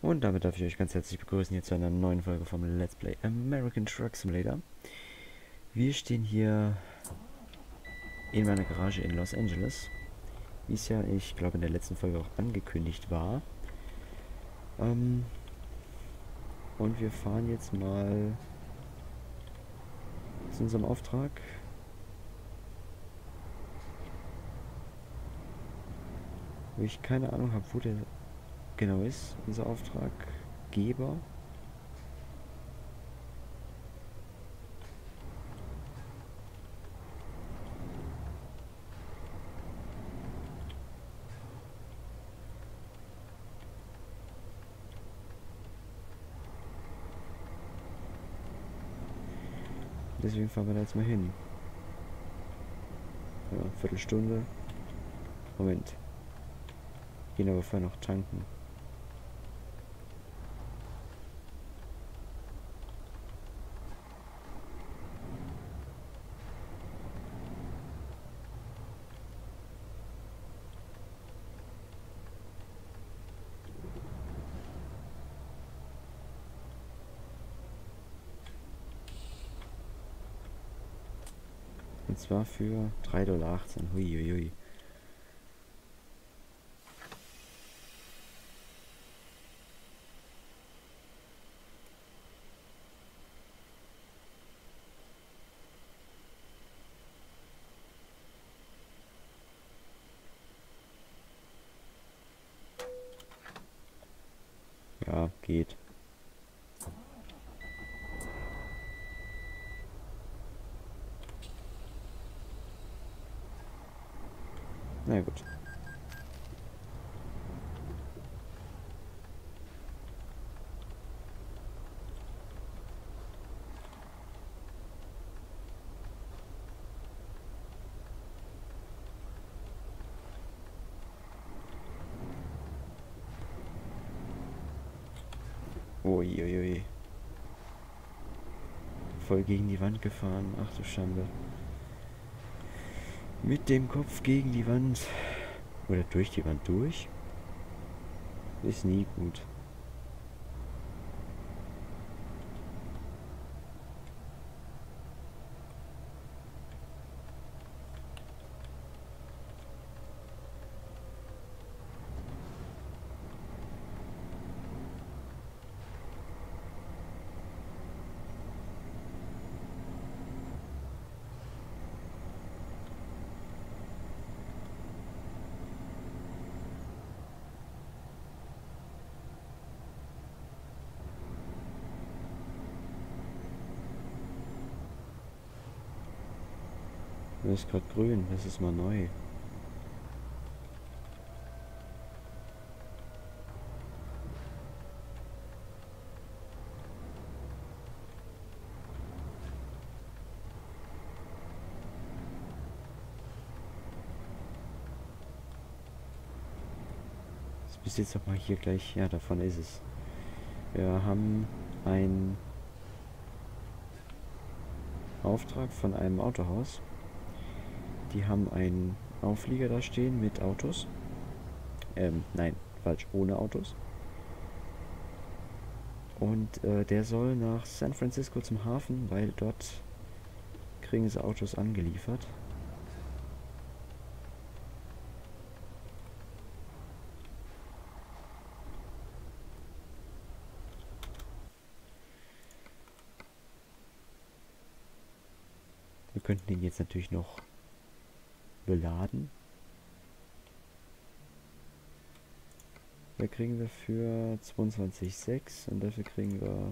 Und damit darf ich euch ganz herzlich begrüßen hier zu einer neuen Folge vom Let's Play American Truck Simulator. Wir stehen hier in meiner Garage in Los Angeles, wie es ja, ich glaube, in der letzten Folge auch angekündigt war. Und wir fahren jetzt mal zu unserem Auftrag. Wo ich keine Ahnung habe, wo der genau ist, unser Auftraggeber. Deswegen fahren wir da jetzt mal hin. Ja, Viertelstunde. Moment. Gehen aber vorher noch tanken. Und zwar für 3,18 $. Huiuiui. Ja, geht. Na gut. Uiuiui. Voll gegen die Wand gefahren. Ach du Schande. Mit dem Kopf gegen die Wand. Oder durch die Wand durch. Ist nie gut. Das ist gerade grün. Das ist mal neu. Das bist jetzt doch mal hier gleich. Ja, davon ist es. Wir haben einen Auftrag von einem Autohaus. Die haben einen Auflieger da stehen mit Autos. Nein, falsch, ohne Autos. Und der soll nach San Francisco zum Hafen, weil dort kriegen sie Autos angeliefert. Wir könnten den jetzt natürlich noch beladen. Da kriegen wir für 22,6 und dafür kriegen wir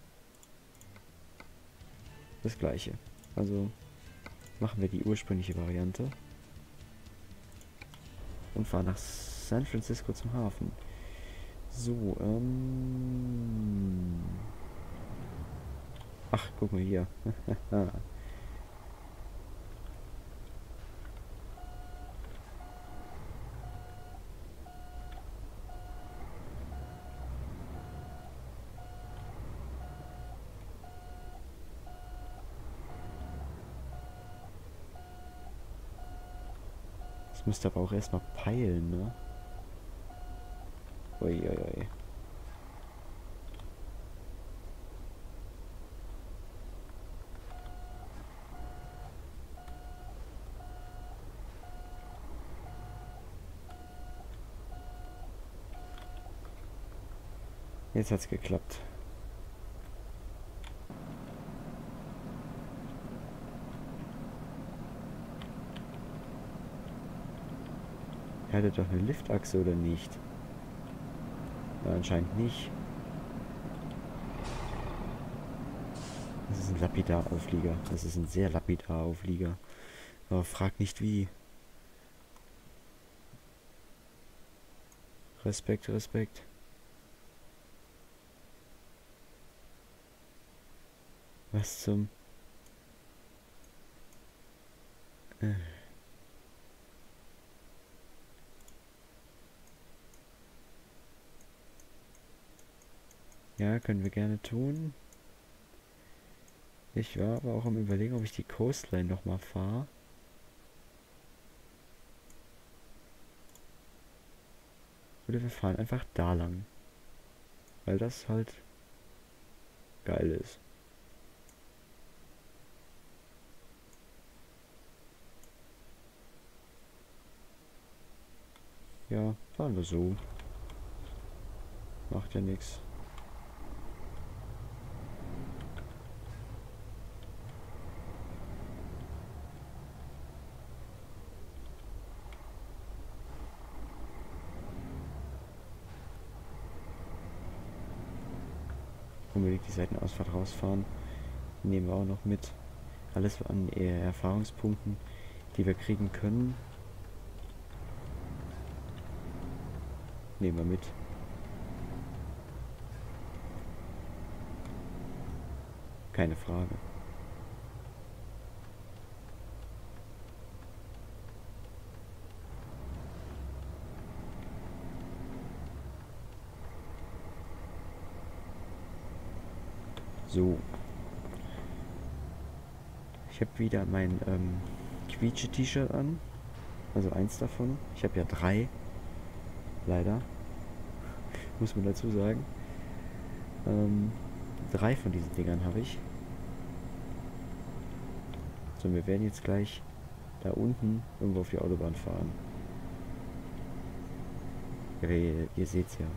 das gleiche. Also machen wir die ursprüngliche Variante und fahren nach San Francisco zum Hafen. So, ach, guck mal hier. Das müsste aber auch erstmal peilen, ne? Uiuiui. Jetzt hat's geklappt. Er hatte doch eine Liftachse, oder nicht? Ja, anscheinend nicht. Das ist ein Lapidar-Auflieger. Das ist ein sehr Lapidar-Auflieger. Aber frag nicht wie. Respekt, Respekt. Was zum... Ja, können wir gerne tun. Ich war aber auch am Überlegen, ob ich die Coastline nochmal fahre. Oder wir fahren einfach da lang. Weil das halt geil ist. Ja, fahren wir so. Macht ja nichts. Unbedingt die Seitenausfahrt rausfahren. Nehmen wir auch noch mit. Alles an Erfahrungspunkten, die wir kriegen können. Nehmen wir mit. Keine Frage. So. Ich habe wieder mein Quietsche-T-Shirt an. Also eins davon. Ich habe ja 3. Leider. Muss man dazu sagen. 3 von diesen Dingern habe ich. So, wir werden jetzt gleich da unten irgendwo auf die Autobahn fahren. Ja, ihr seht's ja.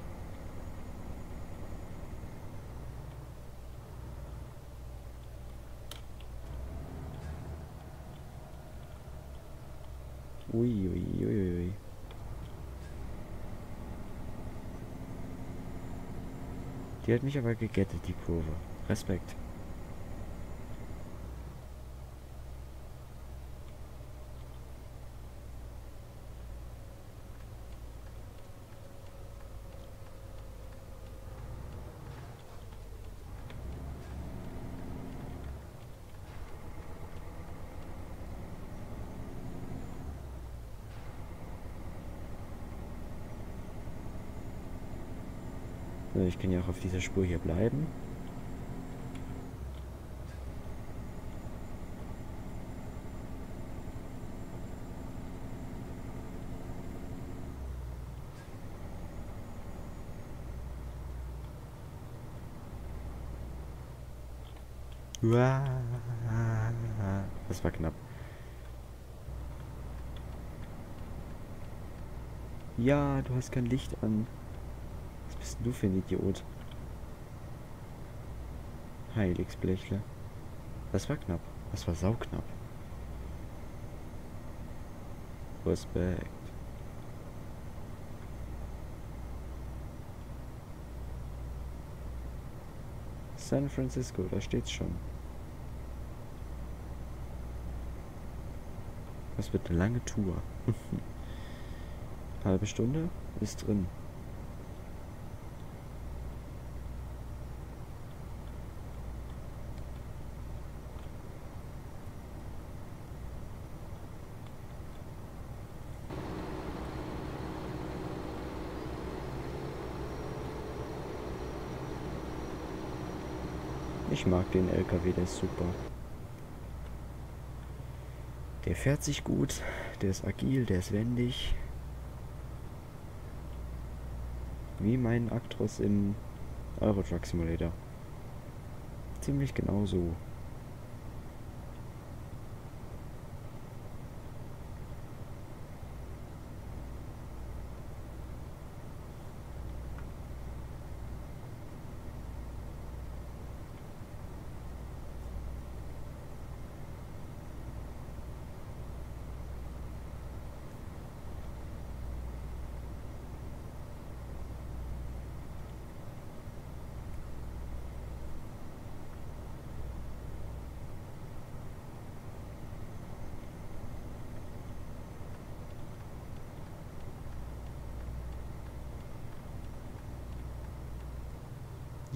Ui, ui, ui, ui. Die hat mich aber gegettet, die Kurve. Respekt. So, ich kann ja auch auf dieser Spur hier bleiben. Das war knapp. Ja, du hast kein Licht an. Was bist denn du für ein Idiot? Heiligsblechle. Das war knapp. Das war sauknapp. Respekt. San Francisco, da steht's schon. Das wird eine lange Tour. Halbe Stunde ist drin. Ich mag den LKW, der ist super. Der fährt sich gut, der ist agil, der ist wendig. Wie mein Actros im Euro Truck Simulator. Ziemlich genau so.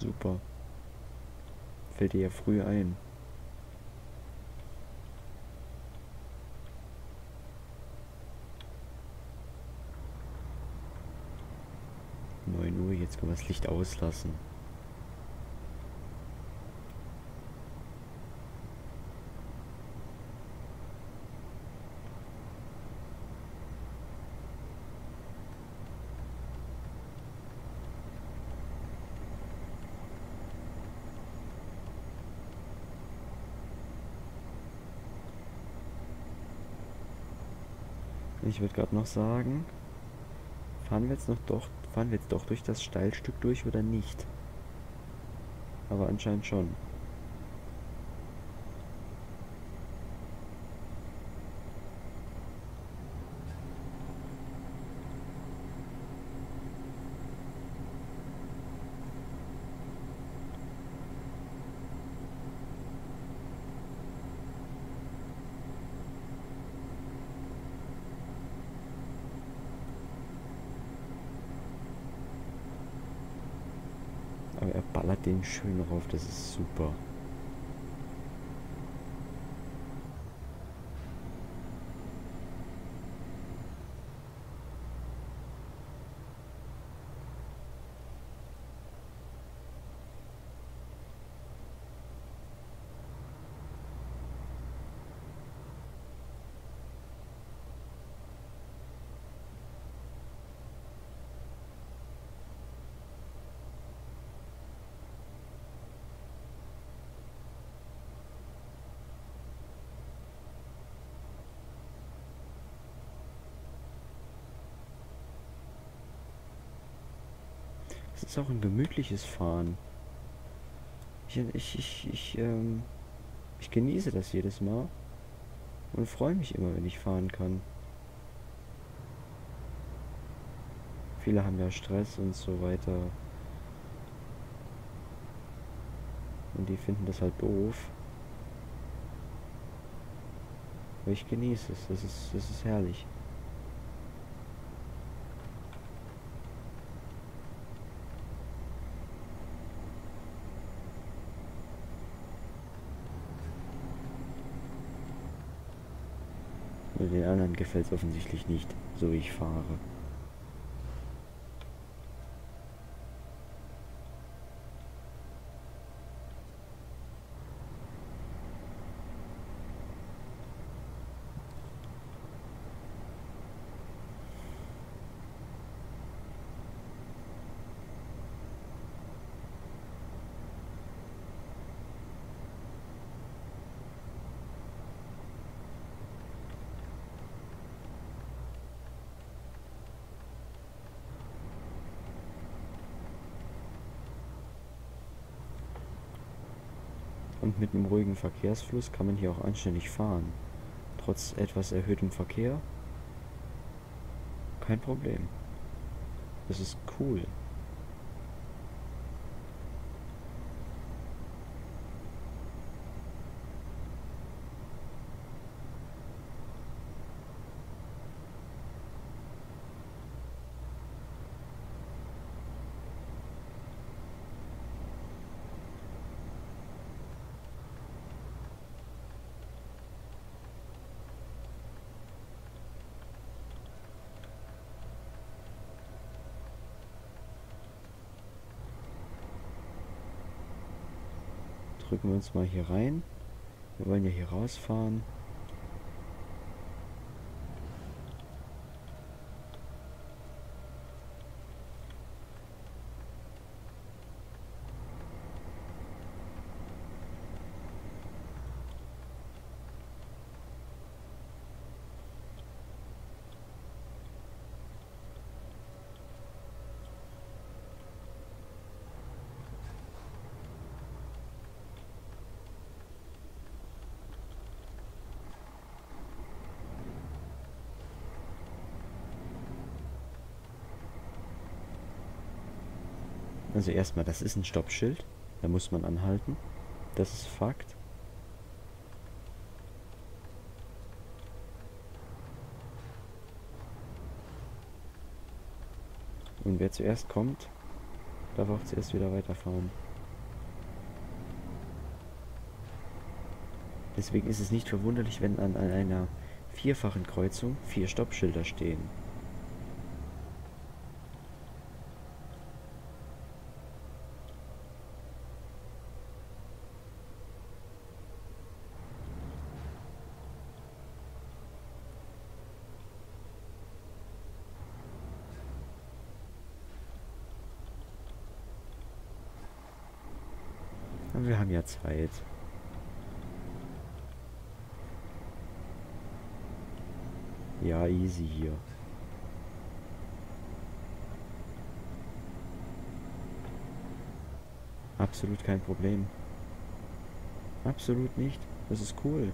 Super. Fällt dir ja früh ein. 9 Uhr, jetzt können wir das Licht auslassen. Ich würde gerade noch sagen, fahren wir jetzt doch durch das Steilstück durch oder nicht? Aber anscheinend schon. Aber er ballert den schön rauf, das ist super. Es ist auch ein gemütliches Fahren. Ich genieße das jedes Mal und freue mich immer, wenn ich fahren kann. Viele haben ja Stress und so weiter. Und die finden das halt doof. Aber ich genieße es. Das ist herrlich. Nur den anderen gefällt es offensichtlich nicht, so wie ich fahre. Und mit einem ruhigen Verkehrsfluss kann man hier auch anständig fahren. Trotz etwas erhöhtem Verkehr. Kein Problem. Das ist cool. Drücken wir uns mal hier rein. Wir wollen ja hier rausfahren. Also erstmal, das ist ein Stoppschild. Da muss man anhalten. Das ist Fakt. Und wer zuerst kommt, darf auch zuerst wieder weiterfahren. Deswegen ist es nicht verwunderlich, wenn an einer vierfachen Kreuzung 4 Stoppschilder stehen. Aber wir haben ja Zeit. Ja, easy hier. Absolut kein Problem. Absolut nicht. Das ist cool.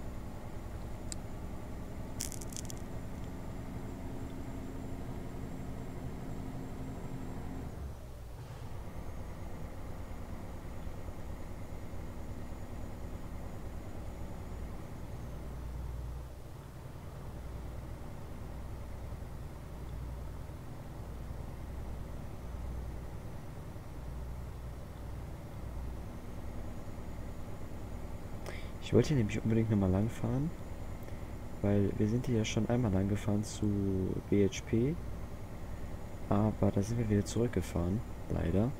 Ich wollte hier nämlich unbedingt nochmal lang fahren, weil wir sind hier ja schon einmal lang gefahren zu BHP, aber da sind wir wieder zurückgefahren, leider.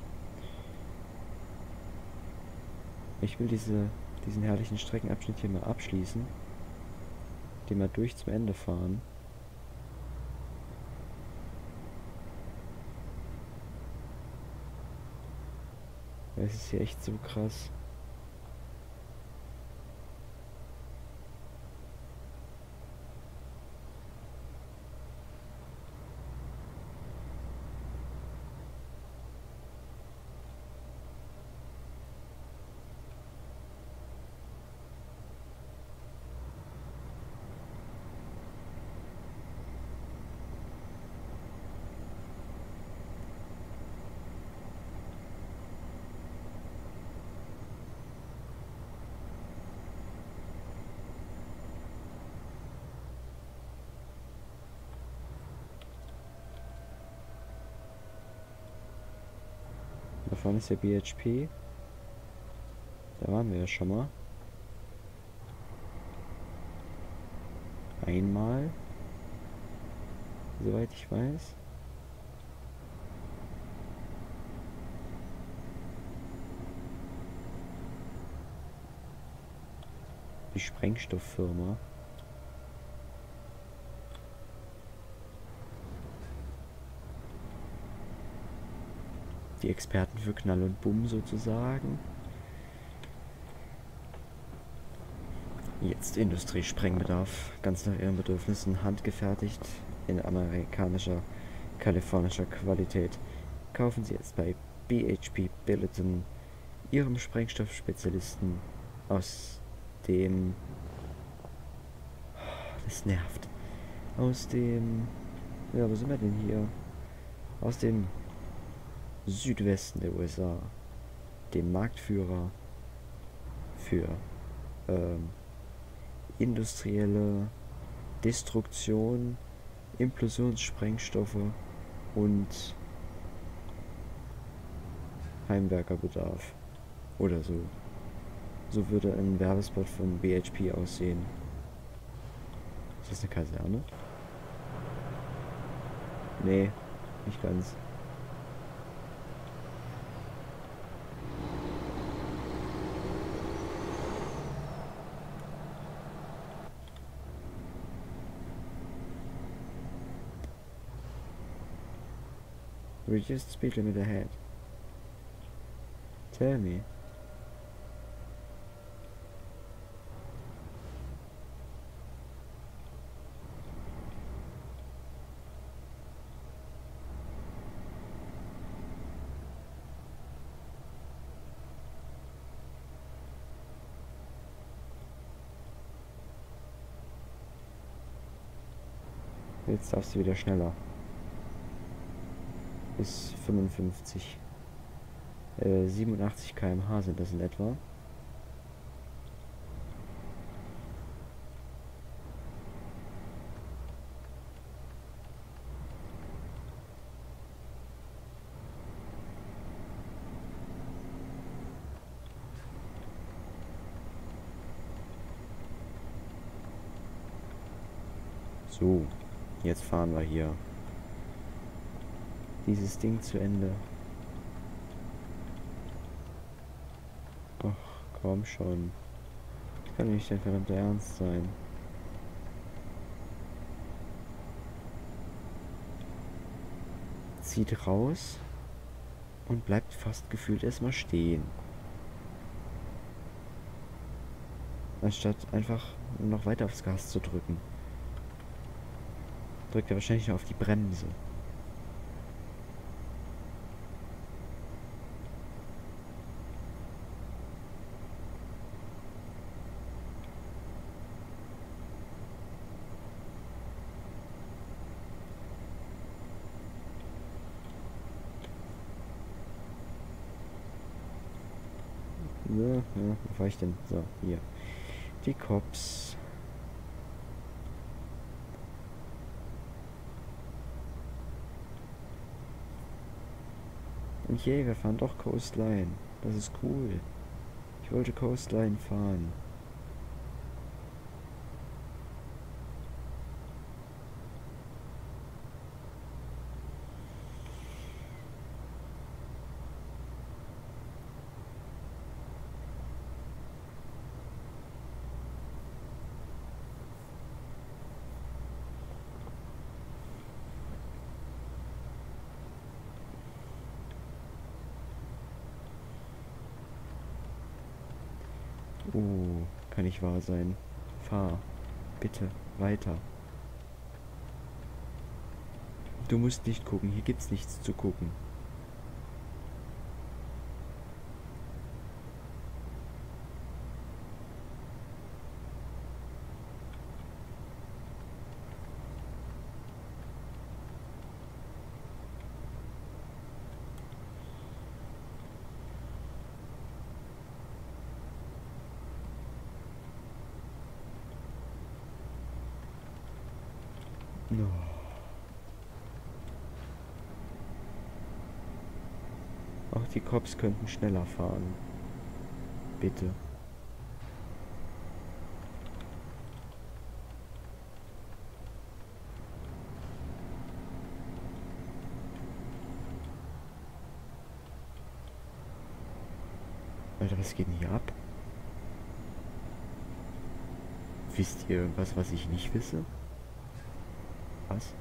Ich will diesen herrlichen Streckenabschnitt hier mal abschließen, den mal durch zum Ende fahren. Weil es ist hier echt so krass. Da vorne ist ja BHP. Da waren wir ja schon mal. Einmal. Soweit ich weiß. Die Sprengstofffirma. Die Experten für Knall und Bumm sozusagen. Jetzt Industriesprengbedarf, ganz nach ihren Bedürfnissen, handgefertigt in amerikanischer, kalifornischer Qualität. Kaufen Sie jetzt bei BHP Billiton, Ihrem Sprengstoffspezialisten aus dem... Das nervt. Aus dem... Ja, wo sind wir denn hier? Aus dem Südwesten der USA. Dem Marktführer für industrielle Destruktion, Implosionssprengstoffe und Heimwerkerbedarf. Oder so. So würde ein Werbespot von BHP aussehen. Ist das eine Kaserne? Nee, nicht ganz. Reduced speed limit ahead. Tell me. Jetzt darfst du wieder schneller. Bis 55. 87 km/h sind das in etwa. So, jetzt fahren wir hier dieses Ding zu Ende. Ach, komm schon. Das kann nicht dein verdammter Ernst sein. Zieht raus und bleibt fast gefühlt erstmal stehen. Anstatt einfach noch weiter aufs Gas zu drücken. Drückt er wahrscheinlich noch auf die Bremse. So, ja, wo war ich denn? So, hier. Die Cops. Und je, wir fahren doch Coastline. Das ist cool. Ich wollte Coastline fahren. Kann nicht wahr sein. Fahr. Bitte, weiter. Du musst nicht gucken, hier gibt's nichts zu gucken. No. Auch die Cops könnten schneller fahren. Bitte. Alter, was geht denn hier ab? Wisst ihr irgendwas, was ich nicht wisse? Was?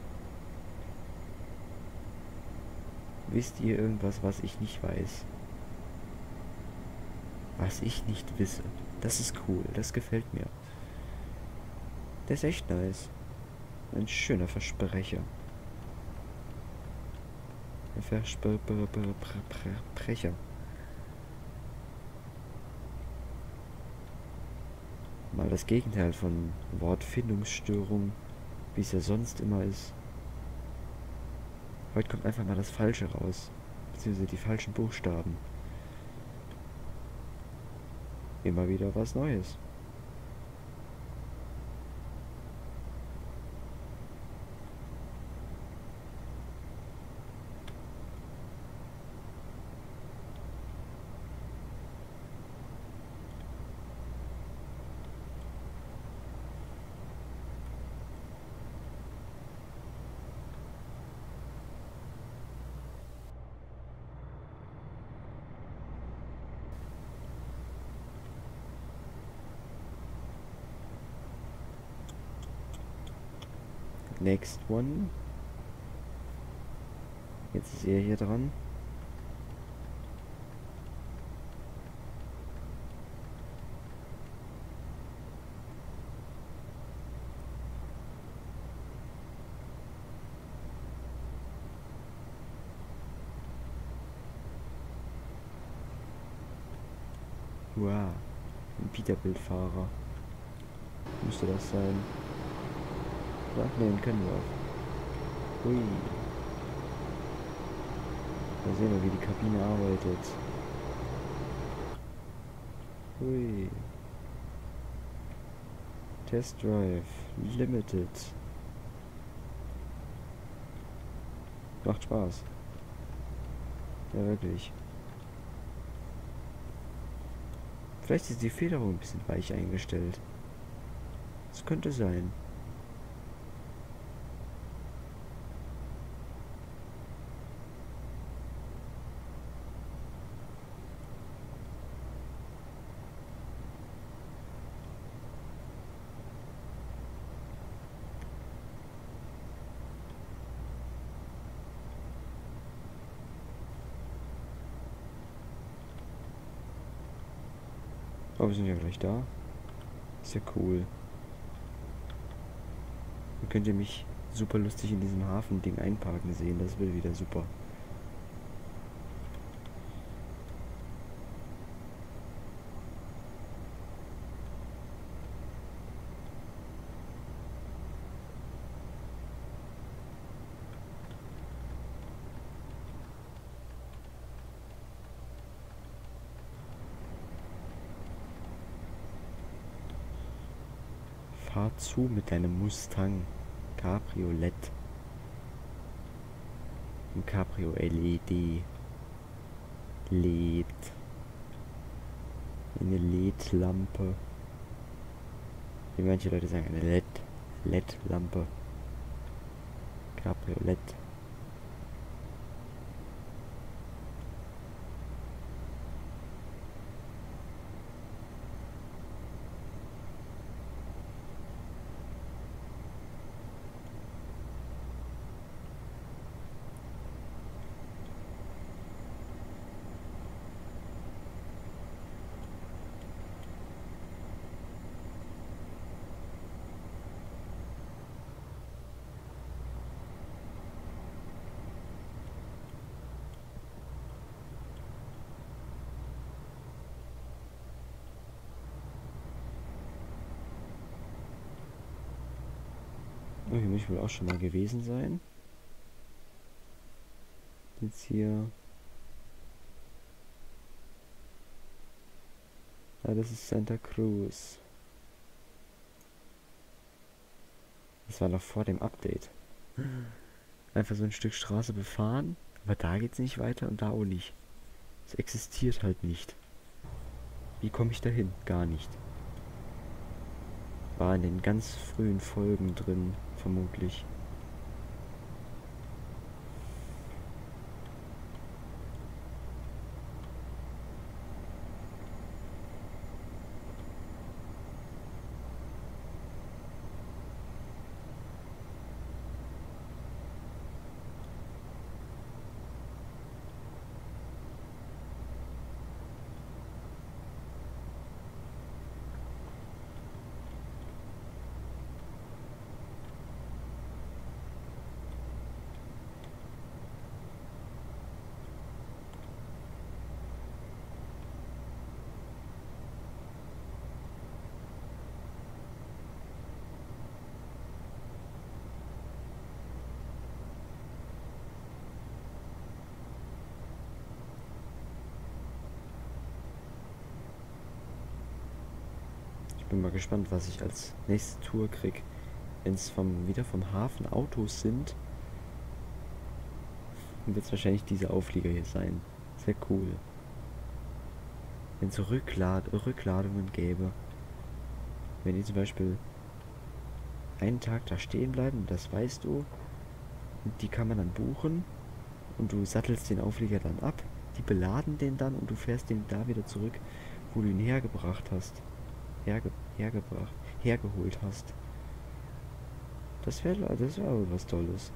Wisst ihr irgendwas, was ich nicht weiß? Was ich nicht wisse. Das ist cool, das gefällt mir. Der ist echt nice. Ein schöner Versprecher. Ein Versprecher. Mal das Gegenteil von Wortfindungsstörung, wie es ja sonst immer ist. Heute kommt einfach mal das Falsche raus. Beziehungsweise die falschen Buchstaben. Immer wieder was Neues. Next one. Jetzt ist er hier dran. Wow. Ein Peterbilt-Fahrer. Müsste das sein. Oder? Ne, den kennen wir auch. Hui. Da sehen wir, wie die Kabine arbeitet. Hui. Test Drive Limited. Macht Spaß. Ja, wirklich. Vielleicht ist die Federung ein bisschen weich eingestellt. Das könnte sein. Oh, wir sind ja gleich da. Ist ja cool. Dann könnt ihr mich super lustig in diesem Hafending einparken sehen. Das wird wieder super. Fahr zu mit deinem Mustang Cabriolet. Ein Cabrio LED. LED. Eine LED-Lampe. Wie manche Leute sagen, eine LED-Lampe. Cabriolet. Oh, hier muss ich wohl auch schon mal gewesen sein. Jetzt hier. Ah, das ist Santa Cruz. Das war noch vor dem Update. Einfach so ein Stück Straße befahren, aber da geht's nicht weiter und da auch nicht. Es existiert halt nicht. Wie komme ich dahin? Gar nicht. War in den ganz frühen Folgen drin, vermutlich. Bin mal gespannt, was ich als nächste Tour krieg. Wenn es wieder vom Hafen Autos sind, dann wird es wahrscheinlich dieser Auflieger hier sein. Sehr cool. Wenn es so Rückladungen gäbe. Wenn die zum Beispiel einen Tag da stehen bleiben, das weißt du, und die kann man dann buchen und du sattelst den Auflieger dann ab, die beladen den dann und du fährst den da wieder zurück, wo du ihn hergebracht hast. Hergeholt hast. Das wär wohl was Tolles.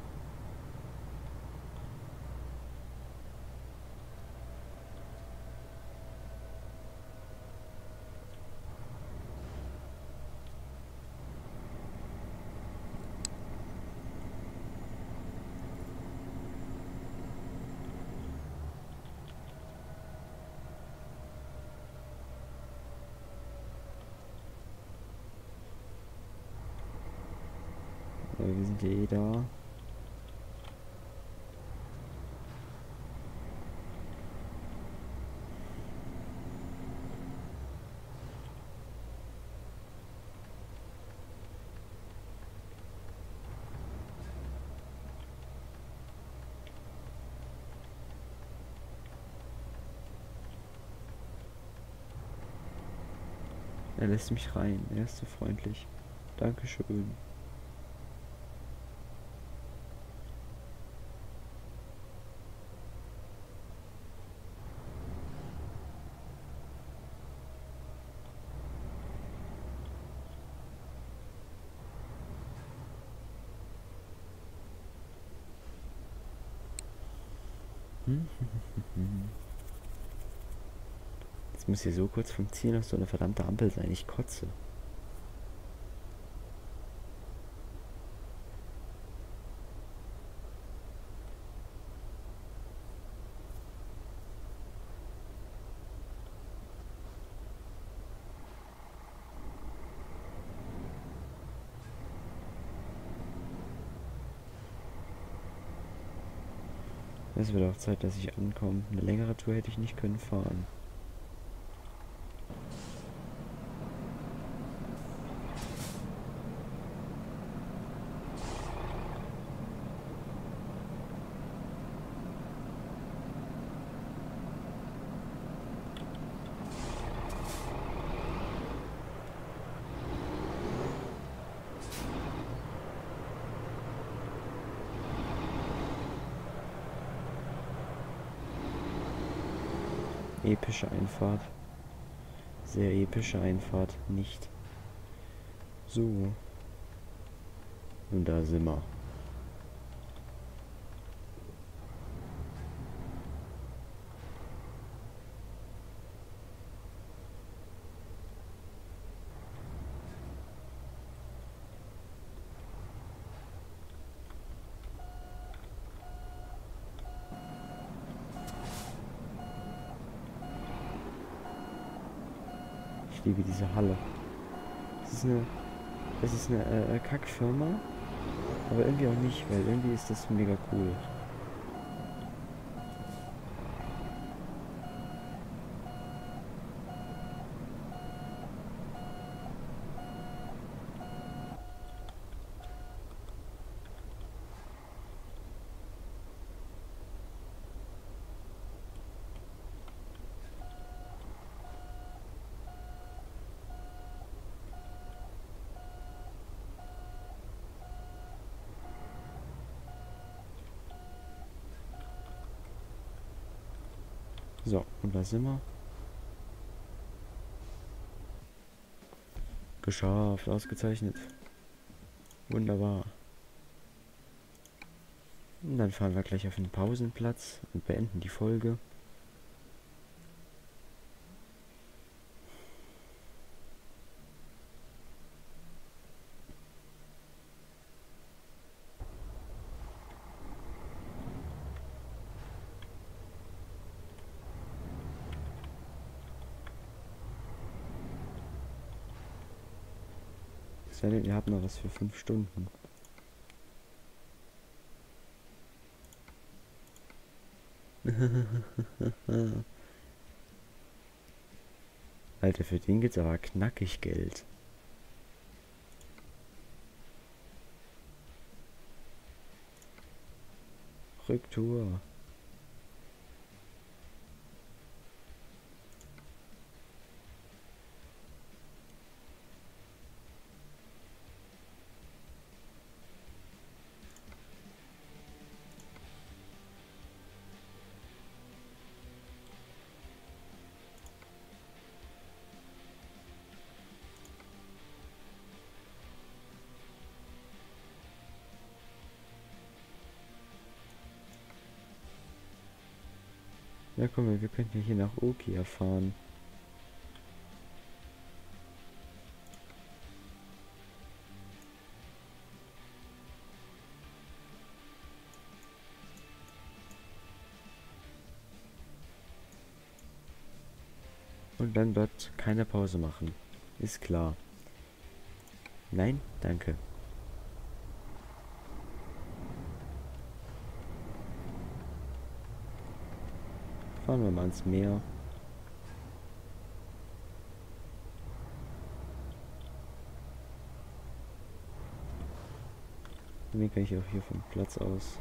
Wir sind ja eh da. Er lässt mich rein. Er ist so freundlich. Dankeschön. Jetzt Es muss hier so kurz vom Ziel noch so eine verdammte Ampel sein. Ich kotze. Es wird auch Zeit, dass ich ankomme. Eine längere Tour hätte ich nicht können fahren. Epische Einfahrt. Sehr epische Einfahrt. Nicht. So. Und da sind wir. Ich liebe diese Halle. Es ist eine Kackfirma, aber irgendwie auch nicht, weil irgendwie ist das mega cool. So, und da sind wir. Geschafft, ausgezeichnet. Wunderbar. Und dann fahren wir gleich auf den Pausenplatz und beenden die Folge. Es sei denn, ihr habt noch was für 5 Stunden. Alter, für den gibt's aber knackig Geld. Rücktour. Ja, guck mal, wir könnten ja hier nach Okia fahren. Und dann dort keine Pause machen. Ist klar. Nein, danke. Fahren wir mal ans Meer. Dann kann ich auch hier vom Platz aus.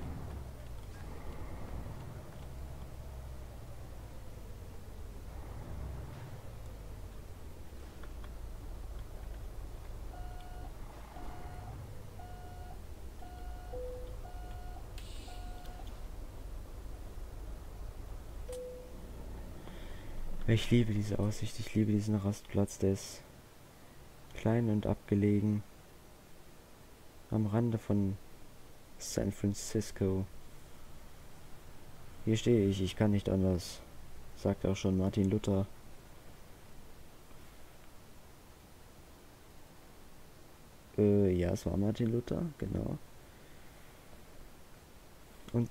Ich liebe diese Aussicht, ich liebe diesen Rastplatz, der ist klein und abgelegen. Am Rande von San Francisco. Hier stehe ich kann nicht anders, sagt auch schon Martin Luther. Ja, es war Martin Luther, genau. Und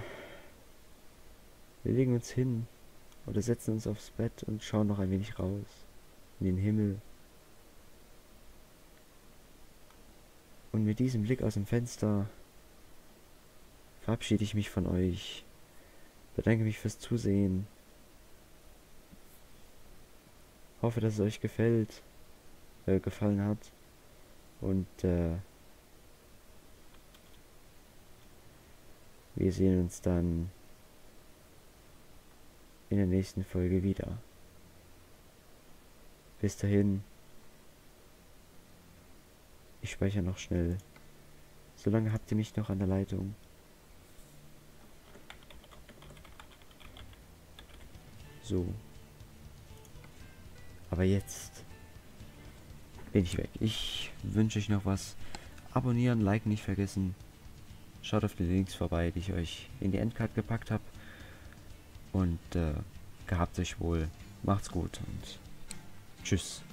wir legen uns hin oder setzen uns aufs Bett und schauen noch ein wenig raus in den Himmel. Und mit diesem Blick aus dem Fenster verabschiede ich mich von euch. Bedanke mich fürs Zusehen. Hoffe, dass es euch gefallen hat. Und wir sehen uns dann in der nächsten Folge wieder. Bis dahin. Ich speichere noch schnell. Solange habt ihr mich noch an der Leitung. So. Aber jetzt bin ich weg. Ich wünsche euch noch was. Abonnieren, liken nicht vergessen. Schaut auf die Links vorbei, die ich euch in die Endcard gepackt habe. Und gehabt euch wohl. Macht's gut und tschüss.